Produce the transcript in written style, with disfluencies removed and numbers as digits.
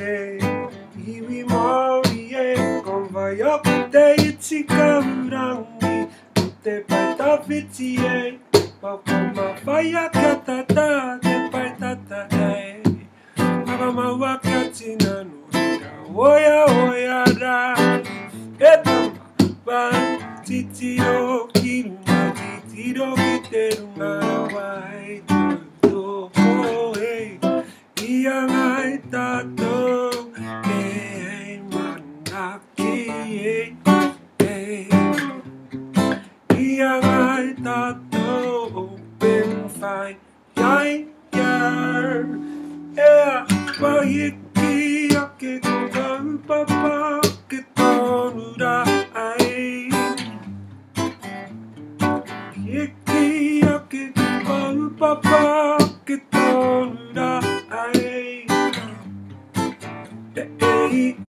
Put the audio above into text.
iwi mori kon vai up te itika urangi te pai tawhiti Papa whaia kia tata te pai tata Papa maua kia tina nuhira oia oia ra E tama wan titi o ki runga titi ro ki te runga wai toko Ia ngai tatou e manaki Ia ngai tatou open fine Iai iar Ea wahiki ake ko kaupapa ke tonu ra ai Hiki ake ko kaupapa